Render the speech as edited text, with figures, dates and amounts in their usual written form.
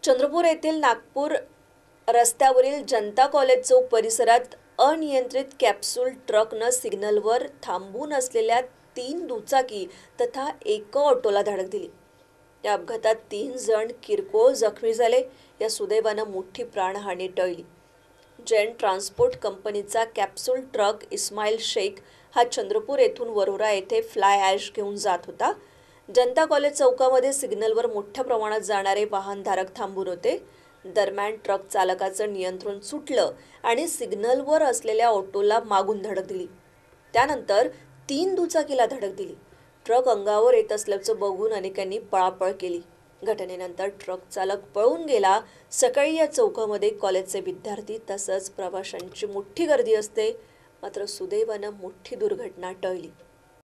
चंद्रपूर येथील नागपूर रस्त्यावरील जनता कॉलेज चौक परिसरात अनियंत्रित कॅप्सूल ट्रकनं सिग्नलवर थांबून असलेल्या 3 दुचाकी तथा एका ऑटोला धडक दिली। या अपघातात 3 जण किरकोळ जखमी झाले। या सुदैवानं मोठी प्राणहानी टळली। जैन ट्रान्सपोर्ट कंपनीचा कॅप्सूल ट्रक इस्माईल शेख हा चंद्रपूर येथून वरोरा येथे फ्लाय ॲश घेऊन जात होता। जनता कॉलेज चौकामध्ये सिग्नलवर मोठ्या प्रमाणात जाणारे वाहनधारक थांबून होते। दरम्यान ट्रक चालकाचं नियंत्रण सुटलं आणि सिग्नलवर असलेल्या ऑटोला मागून धडक दिली। त्यानंतर 3 दुचाकीला धडक दिली। ट्रक अंगावर येत असल्याचं बघून अनेकांनी पळापळ केली। घटनेनंतर ट्रक चालक पळून गेला। सकाळी या चौकामध्ये कॉलेजचे विद्यार्थी तसंच प्रवाशांची मोठी गर्दी असते, मात्र सुदैवानं मोठी दुर्घटना टळली।